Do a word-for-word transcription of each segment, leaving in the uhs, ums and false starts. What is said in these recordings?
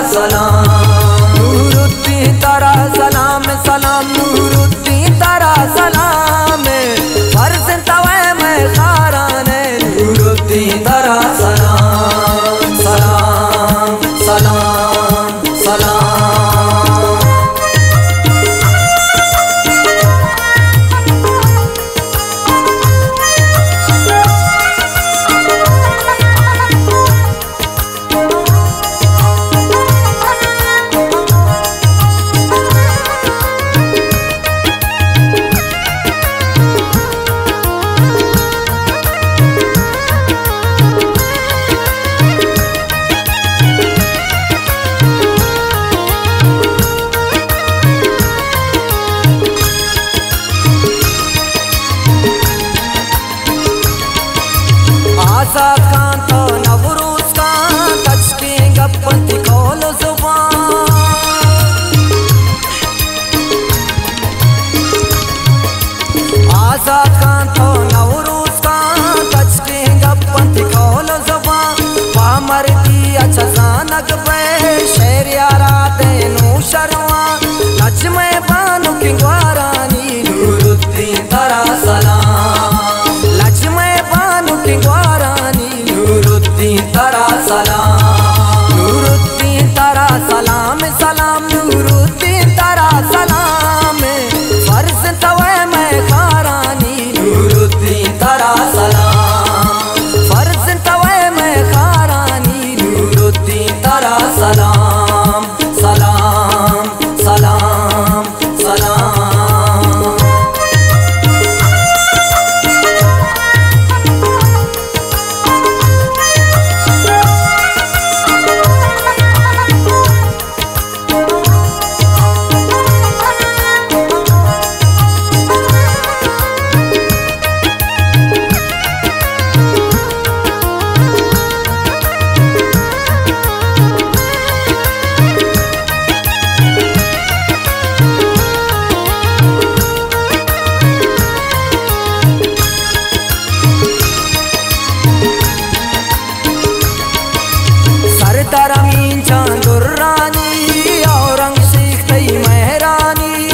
सलाम, नूरुद्दीन तारा सलाम सलाम, नूरुद्दीन तारा सलाम, फर्ज तवे मैं खाराने नूरुद्दीन तारा सलाम सलाम सलाम सलाम। आशा खान तो नवरूज खान तचके गप्पती खोलो जुबान, आशा खान तो नवरूज खान तचके गप्पती खोलो जुबान, पामर की अच्छा जानक पे शेर यारा देनु शर्मा, नच में बानु की ग्वारानी नूरुद्दीन तारा सलाम, लच में बानु की ग्वारानी नूरुद्दीन तारा सलाम, नूरुद्दीन तारा सलाम सलाम, नूरुद्दीन तारा सलाम, फर्ज तवे मैं खारानी नूरुद्दीन तारा सलाम, फर्ज तवे मैं खारानी नूरुद्दीन तारा सलाम सलाम सलाम सलाम। सरदार अमीन चांदुर रानी औरंगजेब तई महरानी,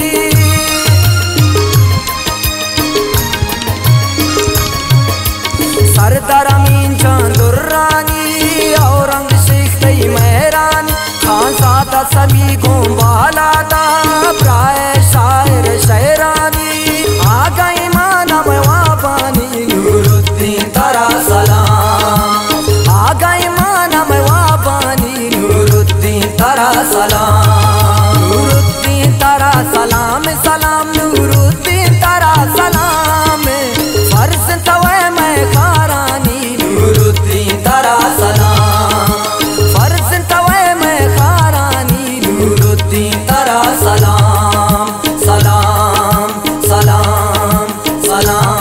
सरदार अमीन चांदुर रानी औरंगजेब तई महरानी, खान सादा सभी गोंबाला दा प्राय शायर शहरानी, आ गई मानव वाबानी नूरुद्दीन तारा सलाम, आ गई मानव वाबानी नूरुद्दीन तारा सलाम, नूरुद्दीन तारा सलाम सलाम, नूरुद्दीन तारा सलाम, फर्ज तवे मैं खारानी नूरुद्दीन तारा सलाम, फर्ज तवे मैं खारानी नूरुद्दीन तारा सलाम सलाम सलाम सलाम।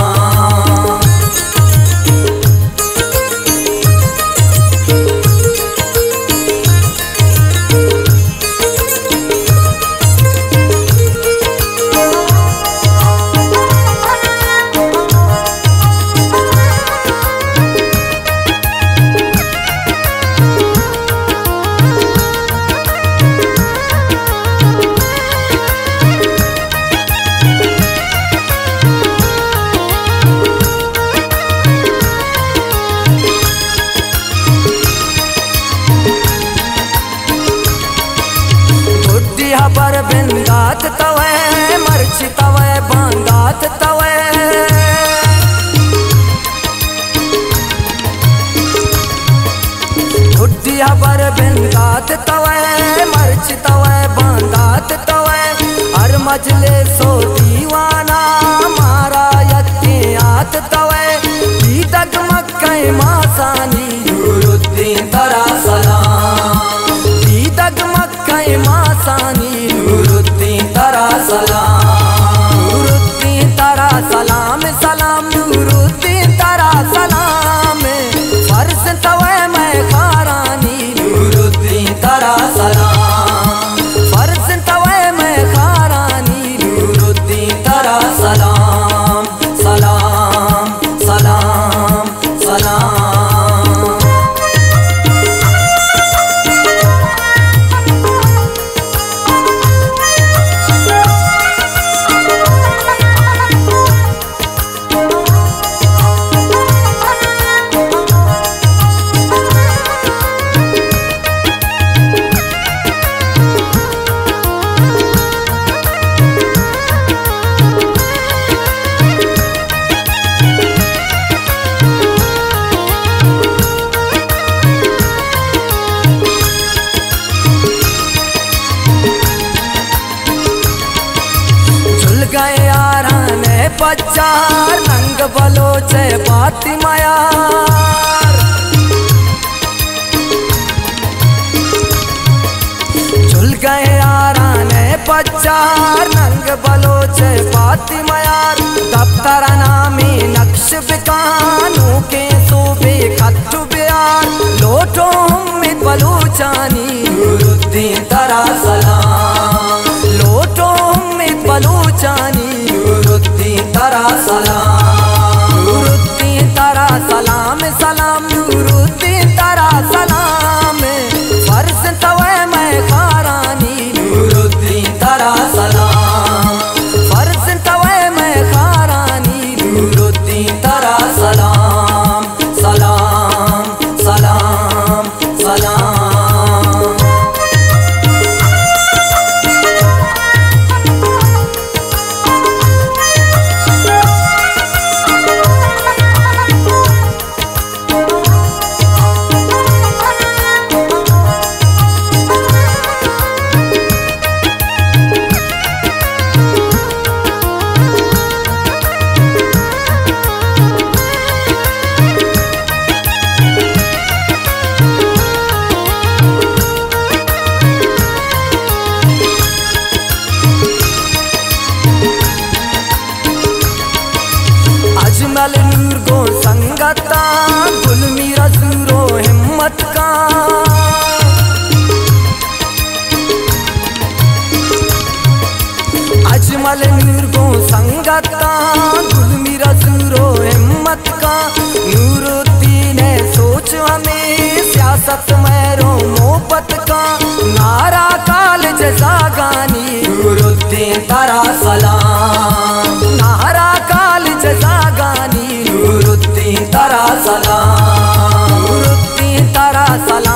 पर बिंदात तवे मर्च तवे बांदात तवे, बुद्धिया पर बिंदात तवे मर्च तवे बांदात तवे, हर मजले सो दीवाना मारा यत्यात तवे, दी दगमग कई मासानी नूरुद्दीन तारा सलाम, दी दगमग कई मासानी नूरुद्दीन तारा सलाम, नूरुद्दीन तारा सलाम सलाम, नूरुद्दीन तारा सलाम, फर्ज तवे मैं खारानी नूरुद्दीन तारा सलाम, फर्ज तवे मैं खारानी बच्चार नंग बलोच बाती मायार। झुल गए यारा ने बच्चार नंग बलोच बाती मायार। दफ्तर नामी नक्श बिकानों के सूबे खट्टू बियार। लोटो उम्मीद बलूचानी नूरुद्दीन तरा सलाम। लोटो उम्मीद बलूचानी नूरुद्दीन तरा सलाम। नूरुद्दीन तरा सलाम सलाम नूरुद्दीन तरा सलाम। फर्ज तवे मैं खारानी नूरुद्दीन तरा सलाम। फर्ज तवे मैं खारानी नूरुद्दीन तरा सलाम। सलाम सलाम सलाम। अजमल नूर गो संगता गुलमी रसूरो हिम्मत का। अजमल नूर गो संगता गुलमी रसूरो हिम्मत का। नूरुद्दीन सोच हमें सियासत में रो मोहब्बत का। नारा काल जजा गानी नूरुद्दीन तरा सलाम। नारा काल जजा गानी नूरुद्दीन तरा सलाम। नूरुद्दीन तरा सलाम।